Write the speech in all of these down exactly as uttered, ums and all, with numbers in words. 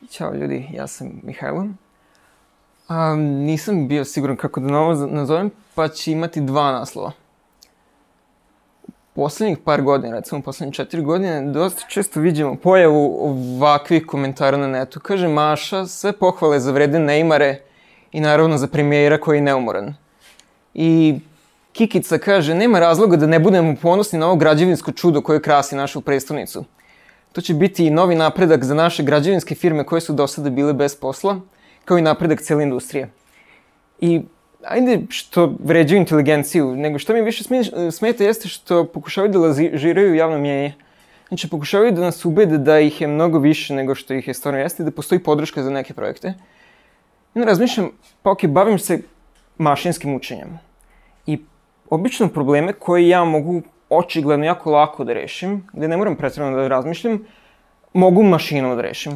Ćao ljudi, ja sam Mihajlo. A, nisam bio siguran kako da novo nazovem, pa će imati dva naslova. Poslednjih par godina, recimo poslednjih četiri godine, dosta često vidimo pojavu ovakvih komentara na netu. Kaže Maša, sve pohvale za vrede Neymare i naravno za premijera koji je neumoran. I Kikica kaže, nema razloga da ne budemo ponosni na ovo građevinsko čudo koje krasi našu prestonicu. To će biti i novi napredak za naše građevinske firme koje su do sada bile bez posla, kao i napredak cijele industrije. I ajde što vređaju inteligenciju, nego što mi više smeta jeste što pokušavaju da lažiraju javno mnjenje. Znači, pokušavaju da nas ubede da ih je mnogo više nego što ih je stvarno jeste, da postoji podrška za neke projekte. I onda razmišljam, pa ok, bavim se mašinskim učenjem. I obično probleme koje ja mogu očigledno jako lako da rešim, gde ne moram pretjerano da razmišljam, mogu mašinom da rešim.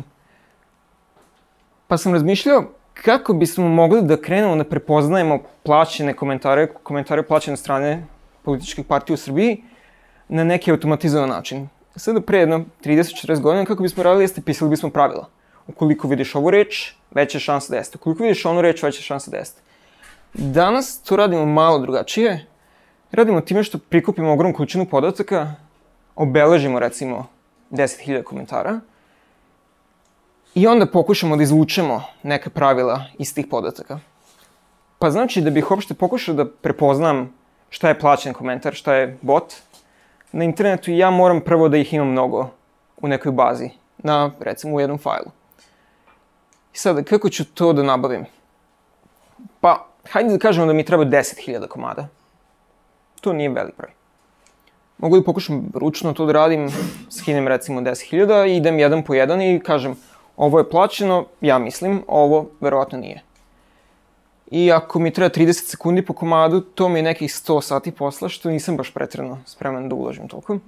Pa sam razmišljao kako bismo mogli da krenemo da prepoznajemo plaćene komentare, komentare plaćene strane političkih partija u Srbiji na neki automatizovan način. Sada pre jedno trideset do četrdeset godina kako bismo radili jeste pisali bismo pravila. Ukoliko vidiš ovu reč, veća je šansa da jeste. Ukoliko vidiš onu reč, veća je šansa da jeste. Danas to radimo malo drugačije. Radimo time što prikupimo ogromnu količinu podataka, obeležimo recimo deset hiljada komentara i onda pokušamo da izvučemo neka pravila iz tih podataka. Pa znači da bih uopšte pokušao da prepoznam šta je plaćen komentar, šta je bot, na internetu ja moram prvo da ih imam mnogo u nekoj bazi, na recimo u jednom fajlu. I sada, kako ću to da nabavim? Pa, hajde da kažemo da mi treba deset hiljada komada. To nije velik broj. Mogu da pokušam ručno to da radim, skinem recimo deset hiljada i idem jedan po jedan i kažem ovo je plaćeno, ja mislim, ovo verovatno nije. I ako mi treba trideset sekundi po komadu, to mi je nekih sto sati posla, što nisam baš pretjerano spreman da uložim toliko.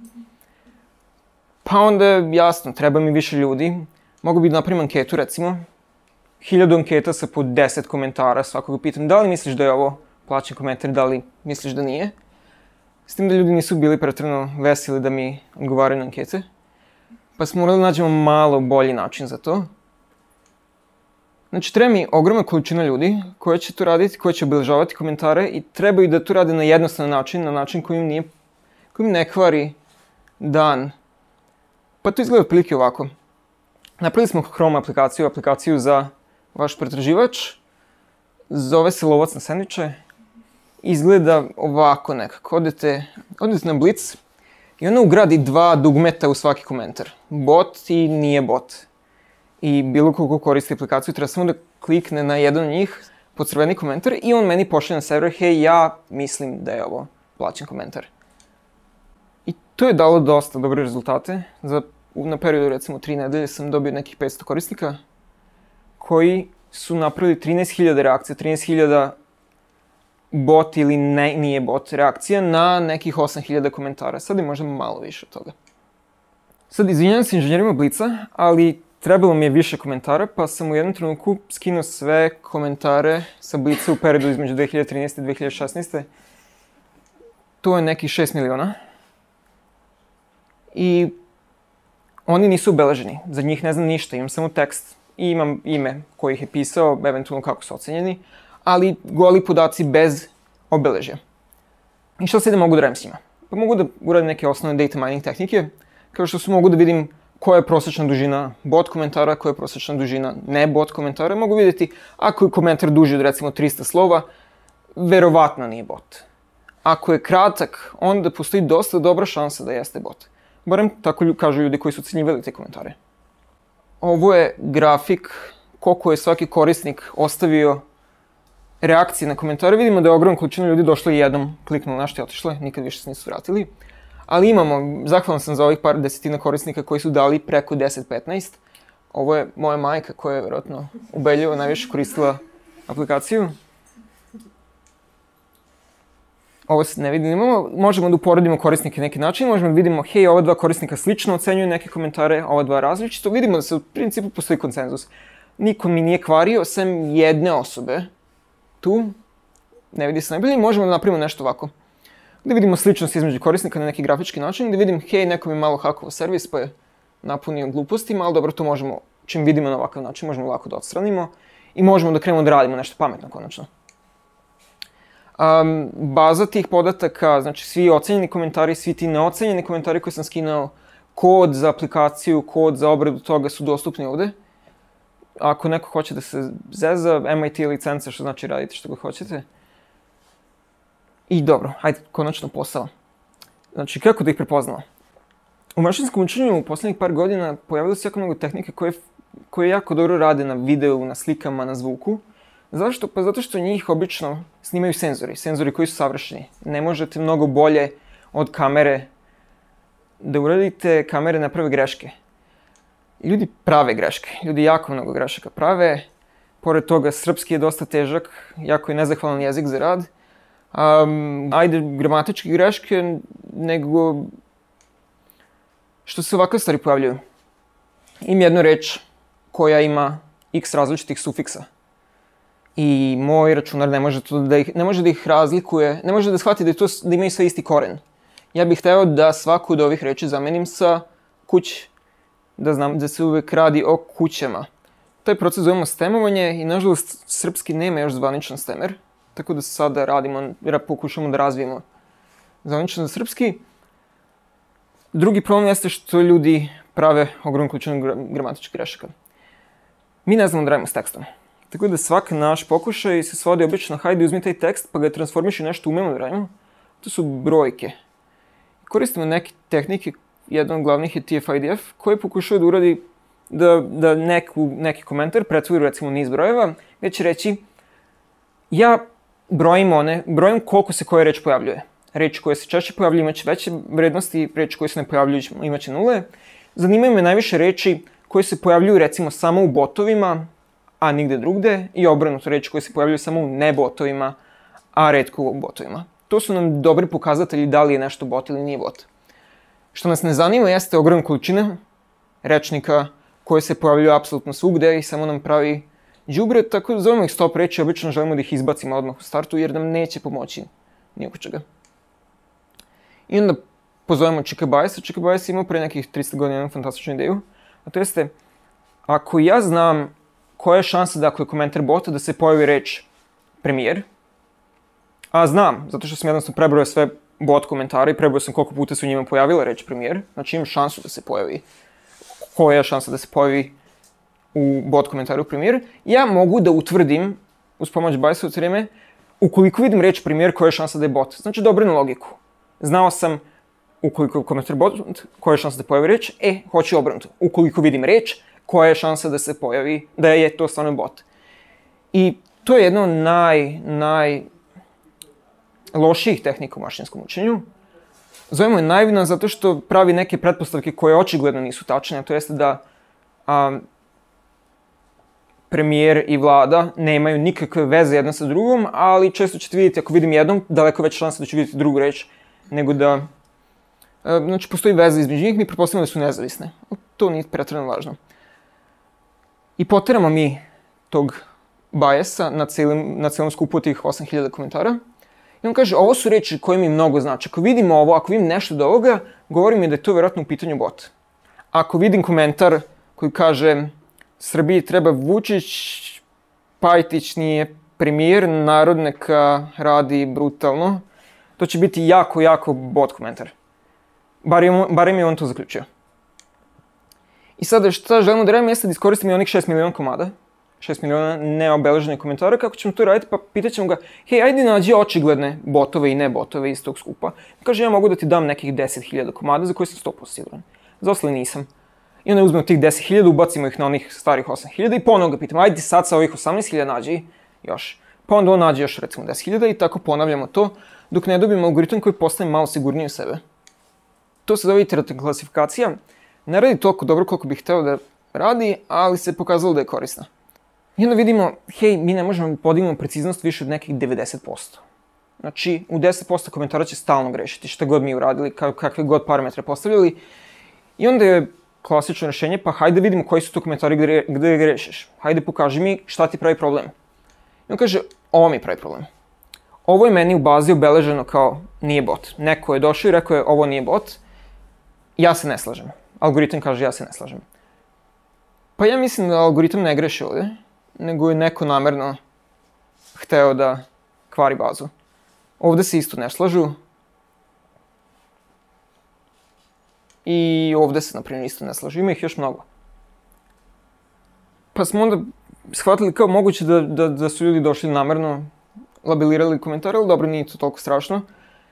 Pa onda, jasno, treba mi više ljudi. Mogu bi da napravim anketu, recimo. Hiljadu anketa sa po deset komentara, svakoga pitam da li misliš da je ovo plaćen komentar, da li misliš da nije. S tim da ljudi nisu bili pretjerano veseli da mi odgovaraju na ankete. Pa smo morali da nađemo malo bolji način za to. Znači, treba mi ogromna količina ljudi koja će to raditi, koja će obeležavati komentare i trebaju da to rade na jednostavan način, na način koji im, nije, koji im ne kvari dan. Pa to izgleda otprilike ovako. Napravili smo Chrome aplikaciju, aplikaciju za vaš pretraživač. Zove se Lovac na sendviče. Izgleda ovako nekako. Odete, odete na Blitz i ona ugradi dva dugmeta u svaki komentar. Bot i nije bot. I bilo koliko koristi aplikaciju, treba samo da klikne na jedan od njih, pod crveni komentar, i on meni pošalje na server, hej, ja mislim da je ovo plaćen komentar. I to je dalo dosta dobre rezultate. Za, na periodu, recimo, tri nedelje sam dobio nekih petsto korisnika koji su napravili trinaest hiljada reakcija, trinaest hiljada bot ili ne, nije bot reakcija na nekih osam hiljada komentara. Sad je možda malo više od toga. Sad, izvinjam se inženjerima Blica, ali trebalo mi je više komentara, pa sam u jednom trenutku skinuo sve komentare sa Blica u periodu između dve hiljade trinaeste i dve hiljade šesnaeste. To je nekih šest miliona. I oni nisu obeleženi. Za njih ne znam ništa, imam samo tekst. I imam ime koji ih je pisao, eventualno kako su ocenjeni, ali goli podaci bez obeležja. I šta sad da mogu da radim s njima? Pa mogu da uradim neke osnovne data mining tehnike, kao što su mogu da vidim koja je prosječna dužina bot komentara, koja je prosječna dužina ne bot komentara. Mogu vidjeti ako je komentar duži od recimo trista slova, verovatno nije bot. Ako je kratak, onda postoji dosta dobra šansa da jeste bot. Barem tako kažu ljudi koji su ocenjivali te komentare. Ovo je grafik koliko je svaki korisnik ostavio reakcije na komentare. Vidimo da je ogromna količina ljudi došla i jednom kliknula na što je otišla, nikad više se nisu vratili. Ali imamo, zahvalan sam za ovih par desetina korisnika koji su dali preko deset do petnaest. Ovo je moja majka koja je vjerojatno ubedljivo najviše koristila aplikaciju. Ovo se ne vidi, imamo, možemo da uporedimo korisnike na neki način, možemo da vidimo, hej, ova dva korisnika slično ocenjuju neke komentare, ova dva različito, vidimo da se u principu postoji konsenzus. Niko mi nije kvario, sem jedne osobe. Tu, ne vidi se najbolje, možemo da napravimo nešto ovako. Da vidimo sličnost između korisnika na neki grafički način, da vidim, hej, neko mi malo hakovao servis, pa je napunio glupostima, ali dobro, to možemo čim vidimo na ovakav način, možemo lako da odstranimo i možemo da krenemo da radimo nešto pametno konačno. Um, baza tih podataka, znači svi ocenjeni komentari, svi ti neocenjeni komentari koje sam skinuo, kod za aplikaciju, kod za obradu toga su dostupni ovde. Ako neko hoće da se zeza, M I T licenca, što znači radite što god hoćete. I dobro, hajde, konačno posao. Znači, kako da ih prepoznala? U mašinskom učenju u poslednjih par godina pojavilo se jako mnogo tehnike koje, koje jako dobro rade na videu, na slikama, na zvuku. Zašto? Pa zato što njih obično snimaju senzori, senzori koji su savršeni. Ne možete mnogo bolje od kamere da uradite, kamere naprave greške. Ljudi prave greške, ljudi jako mnogo grešaka prave. Pored toga, srpski je dosta težak, jako je nezahvalan jezik za rad. Um, ajde, gramatičke greške, nego što se ovakve stvari pojavljaju. Im jednu reč koja ima x različitih sufiksa. I moj računar ne može, to da ih, ne može da ih razlikuje, ne može da shvati da, je to, da imaju sve isti koren. Ja bih hteo da svaku od ovih reči zamenim sa kuć, da znam da se uvek radi o kućama. Taj proces zovemo stemovanje i nažalost srpski nema još zvaničan stemer, tako da sada radimo, pokušamo da razvijemo zvaničan srpski. Drugi problem jeste što ljudi prave ogromnu količinu gramatičkih grešaka. Mi ne znamo da radimo s tekstom. Tako da svaki naš pokušaj se svodi obično, hajde uzmi taj tekst pa ga transformiši nešto umemo da radimo. To su brojke. Koristimo neke tehnike, jedna od glavnih je T F I D F, koji pokušava da uradi da, da neku, neki komentar pretvori recimo niz brojeva, gde će reći ja brojim one, brojim koliko se koja reč pojavljuje. Reči koje se češće pojavljuju imaće veće vrednosti, reči koje se ne pojavljuju imaće nule. Zanimaju me najviše reči koje se pojavljuju recimo samo u botovima, a nigde drugde, i obrnuto reči koje se pojavljuju samo u ne botovima, a retko u botovima. To su nam dobri pokazatelji da li je nešto bot ili nije bot. Što nas ne zanima jeste ogromna količina rečnika koje se pojavljuju apsolutno svugde i samo nam pravi đubre, tako da zovemo ih stop reči, obično želimo da ih izbacimo odmah u startu jer nam neće pomoći ni oko čega. I onda pozovemo Čika Bajesa. Čika Bajes imao pre nekih trista godina jednu fantastičnu ideju, a to jeste, ako ja znam koja je šansa da ako je komentar bota da se pojavi reč premijer, a znam, zato što sam jednostavno prebrojao sve bot komentare i prebrojao sam koliko puta se u njima pojavila reč premijer, znači imam šansu da se pojavi, koja je šansa da se pojavi u bot komentaru premijer, ja mogu da utvrdim, uz pomoć Bajsova teoreme, ukoliko vidim reč premijer, koja je šansa da je bot. Znači dobro na logiku. Znao sam ukoliko je komentar bot, koja je šansa da pojavi reč, e, hoću obrnuto. Ukoliko vidim reč, koja je šansa da se pojavi, da je to stvarno bot. I to je jedno od naj, naj lošijih tehnika u mašinskom učenju. Zovemo je naivna zato što pravi neke pretpostavke koje očigledno nisu tačne, a to jeste da a, premijer i vlada nemaju nikakve veze jedna sa drugom, ali često ćete vidjeti, ako vidim jednom, daleko veća šansa da ću vidjeti drugu reč, nego da... A, znači, postoji veza između njih, mi pretpostavljamo da su nezavisne. To nije pretredno važno. I poteramo mi tog Bajesa na celom, na celom skupu tih osam hiljada komentara. I on kaže, ovo su reči koje mi mnogo znači. Ako vidimo ovo, ako vidim nešto od ovoga, govori mi da je to vjerojatno u pitanju bot. Ako vidim komentar koji kaže Srbiji treba Vučić, Pajtić nije premijer, narod neka radi brutalno, to će biti jako, jako bot komentar. Barem je on to zaključio. I sada šta želimo da radimo jeste da iskoristimo i onih šest miliona komada, šest miliona neobeleženih komentara, kako ćemo to raditi, pa pitat ćemo ga, hej, ajde nađi očigledne botove i ne botove iz tog skupa. Kaže, ja mogu da ti dam nekih deset hiljada komada za koje sam sto posto siguran. Za ostale nisam. I onda uzmemo tih deset hiljada, ubacimo ih na onih starih osam hiljada i ponovno ga pitamo, ajde sad sa ovih osamnaest hiljada nađi još. Pa onda on nađe još recimo deset hiljada i tako ponavljamo to, dok ne dobijemo algoritam koji postane malo sigurniji u sebe. To se zove iterativna klasifikacija. Ne radi toliko dobro koliko bih hteo da radi, ali se pokazalo da je korisna. I onda vidimo, hej, mi ne možemo podignemo preciznost više od nekih devedeset posto. Znači, u deset posto komentara će stalno grešiti, šta god mi uradili, kakve god parametre postavljali. I onda je klasično rešenje, pa hajde vidimo koji su to komentari gde, gde grešiš. Hajde pokaži mi šta ti pravi problem. I on kaže, ovo mi pravi problem. Ovo je meni u bazi obeleženo kao nije bot. Neko je došao i rekao je ovo nije bot. Ja se ne slažem. Algoritam kaže ja se ne slažem. Pa ja mislim da algoritam ne greši ovdje, nego je neko namerno hteo da kvari bazu. Ovdje se isto ne slažu. I ovdje se, na primjer, isto ne slažu. Ima ih još mnogo. Pa smo onda shvatili kao moguće da, da, da su ljudi došli namerno, labelirali komentare, ali dobro, nije to toliko strašno.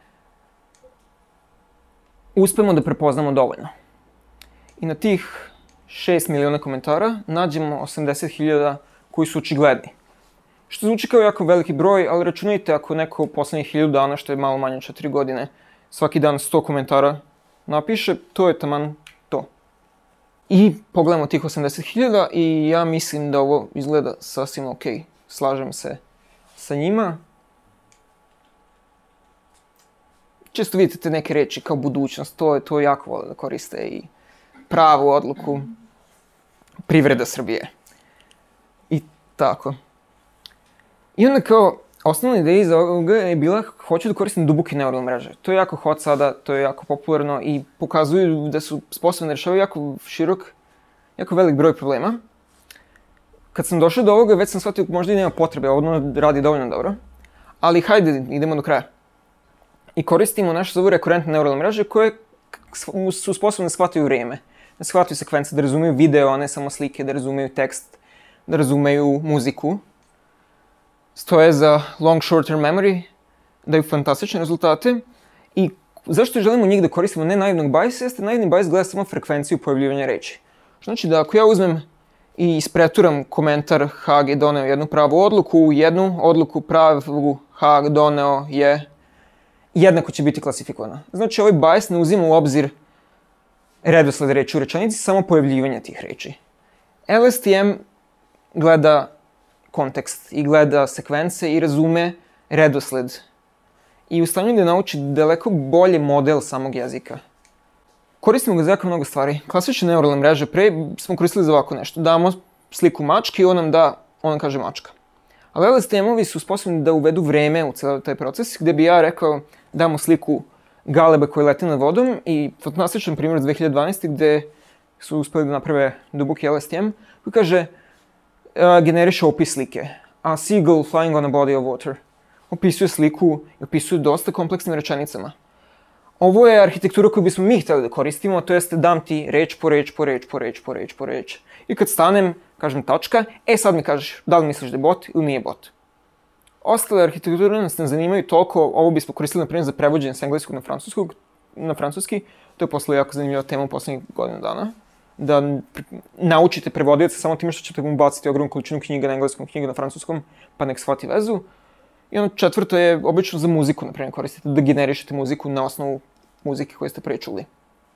Uspemo da prepoznamo dovoljno. I na tih šest miliona komentara nađemo osamdeset hiljada koji su očigledni. Što zvuči kao jako veliki broj, ali računajte ako neko u poslednjih hiljadu dana, što je malo manje od četiri godine, svaki dan sto komentara napiše, to je taman to. I pogledamo tih osamdeset hiljada i ja mislim da ovo izgleda sasvim ok. Slažem se sa njima. Često vidite te neke reči kao budućnost, to, to jako vole da koriste i pravu odluku, privreda Srbije. I tako. I onda kao, osnovna ideja iza ovoga je bila, hoću da koristim duboke neuralne mreže. To je jako hot sada, to je jako popularno i pokazuju da su sposobni da rešavaju jako širok, jako velik broj problema. Kad sam došao do ovoga, već sam shvatio možda i nema potrebe, ovo radi dovoljno dobro. Ali hajde, idemo do kraja. I koristimo nešto zovu rekurentne neuralne mreže koje su sposobne da shvataju vrijeme. Da shvataju sekvence, da razumeju video, a ne samo slike, da razumeju tekst, da razumeju muziku. Stoje za long short-term memory, daju fantastične rezultate. I zašto želimo njih da koristimo ne naivnog bajsa, jeste naivni bajs gleda samo frekvenciju pojavljivanja reči. Znači da ako ja uzmem i ispreturam komentar Hag je doneo jednu pravu odluku, jednu odluku pravu Hag doneo je jednako će biti klasifikovana. Znači ovaj bajs ne uzima u obzir redosled reči u rečenici, samo pojavljivanje tih reči. L S T M gleda kontekst i gleda sekvence i razume redosled. I u stanju da nauči daleko bolje model samog jezika. Koristimo ga za jako mnogo stvari. Klasične neuralne mreže pre smo koristili za ovako nešto. Damo sliku mačke i on nam da, on nam kaže mačka. Ali L S T M-ovi su sposobni da uvedu vreme u cijel taj proces, gde bi ja rekao damo sliku galebe koji lete nad vodom i fantastičan primjer od dve hiljade dvanaeste. gde su uspeli da naprave duboki L S T M koji kaže uh, generiše opis slike. A seagull flying on a body of water. Opisuje sliku i opisuje dosta kompleksnim rečenicama. Ovo je arhitektura koju bismo mi hteli da koristimo, to jeste dam ti reč po reč, po reč, po reč, po reč, po reč. I kad stanem, kažem tačka, e sad mi kažeš da li misliš da je bot ili nije bot. Ostale arhitekture nas ne zanimaju toliko, ovo bismo koristili na primjer za prevođenje s engleskog na, francuskog, na francuski, to je posle jako zanimljiva tema u poslednjih godinu dana. Da naučite prevodioca samo time što ćete mu baciti ogromnu količinu knjiga na engleskom, knjiga na francuskom, pa nek shvati vezu. I ono četvrto je obično za muziku, na primjer, koristite da generišete muziku na osnovu muzike koje ste pre čuli.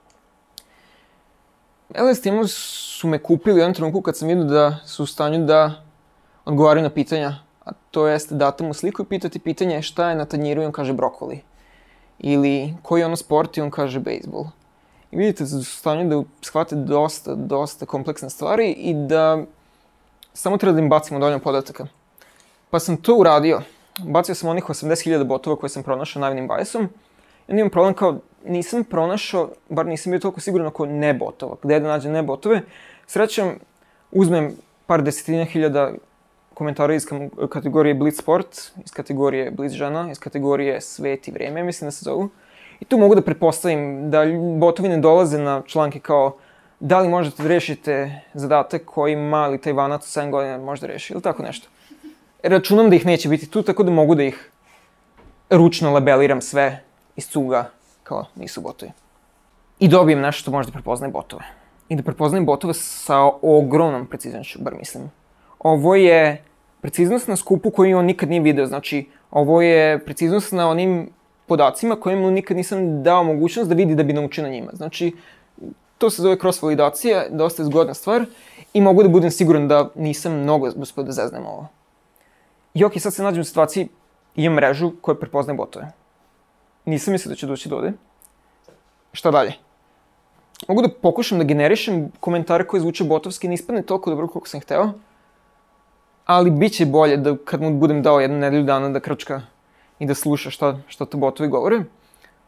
L S T M su me kupili u jednom trenutku kad sam vidio da su u stanju da odgovaraju na pitanja, a to jeste date mu sliku i pitati pitanje šta je na tanjiru i on kaže brokoli. Ili koji je ono sport i on kaže bejsbol. I vidite da su u stanju da shvate dosta, dosta kompleksne stvari i da samo treba da im bacimo dovoljno podataka. Pa sam to uradio. Bacio sam onih osamdeset hiljada botova koje sam pronašao naivnim bajsom. I onda imam problem kao, nisam pronašao, bar nisam bio toliko siguran oko ne botova. Gde da nađem ne botove? Srećom, uzmem par desetina hiljada komentara iz kategorije Blitz Sport, iz kategorije Blitz žena, iz kategorije Svet i vreme, mislim da se zovu. I tu mogu da pretpostavim da botovi ne dolaze na članke kao da li možete da rešite zadatak koji mali Tajvanac u sedam godina može da reši, ili tako nešto. Računam da ih neće biti tu, tako da mogu da ih ručno labeliram sve iz cuga, kao nisu botovi. I dobijem nešto što može da prepoznaje botove. I da prepoznajem botove sa ogromnom preciznošću, bar mislim. Ovo je preciznost na skupu koju on nikad nije video, znači ovo je preciznost na onim podacima koje mu nikad nisam dao mogućnost da vidi da bi naučio na njima. Znači, to se zove cross-validacija, dosta je zgodna stvar i mogu da budem siguran da nisam mnogo uspeo da zeznem ovo. I ok, sad se nađem u situaciji, imam mrežu koja prepoznaje botove. Nisam mislio da će doći do ovde. Šta dalje? Mogu da pokušam da generišem komentare koje zvuče botovski, ne ispadne toliko dobro koliko sam hteo, ali bit će bolje da kad mu budem dao jednu nedelju dana da krčka i da sluša šta, šta to botovi govore.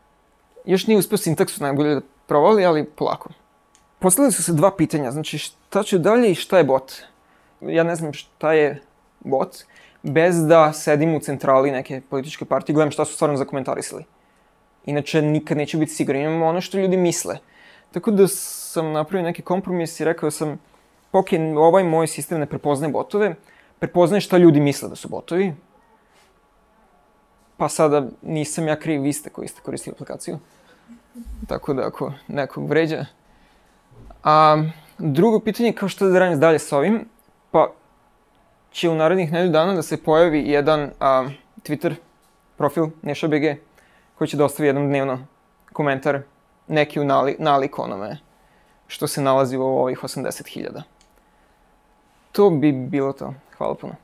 Još nije uspeo sintaksu najbolje da provali, ali polako. Postavili su se dva pitanja, znači šta ću dalje i šta je bot? Ja ne znam šta je bot, bez da sedim u centrali neke političke partije i gledam šta su stvarno zakomentarisali. Inače, nikad neću biti siguran, imam ono što ljudi misle. Tako da sam napravio neki kompromis i rekao sam, ok, ovaj moj sistem ne prepoznaje botove, prepoznaje šta ljudi misle da su botovi, pa sada nisam ja kriv, vi ste koji ste koristili aplikaciju. Tako da ako nekog vređa. A drugo pitanje, kao što da radim dalje sa ovim, pa će u narednih nedelju dana da se pojavi jedan a, Twitter profil Neša B G koji će da ostavi jednom dnevno komentar neki u nali, nalik onome što se nalazi u ovih osamdeset hiljada. To bi bilo to. Hvala puno.